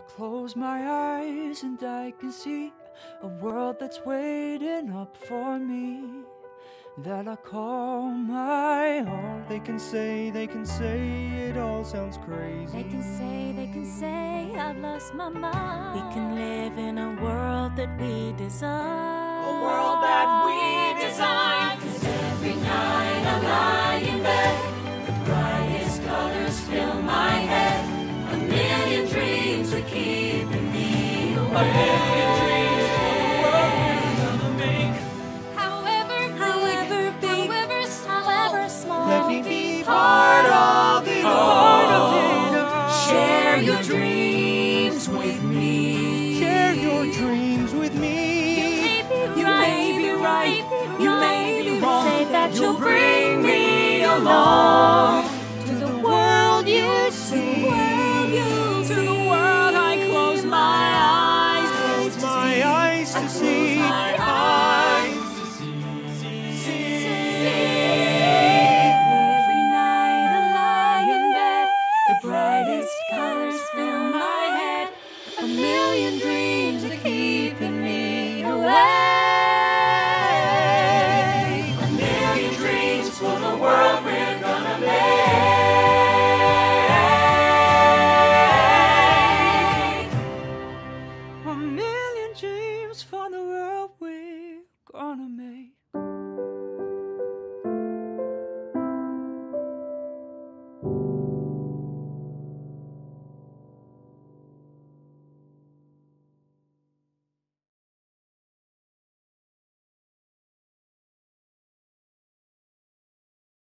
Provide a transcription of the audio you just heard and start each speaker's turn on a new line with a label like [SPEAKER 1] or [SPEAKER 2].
[SPEAKER 1] Close my eyes and I can see a world that's waiting up for me, that I call my own.
[SPEAKER 2] They can say it all sounds crazy.
[SPEAKER 3] They can say I've lost my mind. We can live in a world that we design.
[SPEAKER 4] A world that we design. 'Cause every night I lie in bed, the brightest colors fill my head. A million dreams are keeping me awake. A million dreams for the world we're gonna make. However big, however small,
[SPEAKER 2] let me be part of it all.
[SPEAKER 4] Share your dreams with me.
[SPEAKER 2] Share your dreams with me.
[SPEAKER 4] You may be right, you may be wrong. Say that you'll bring me along.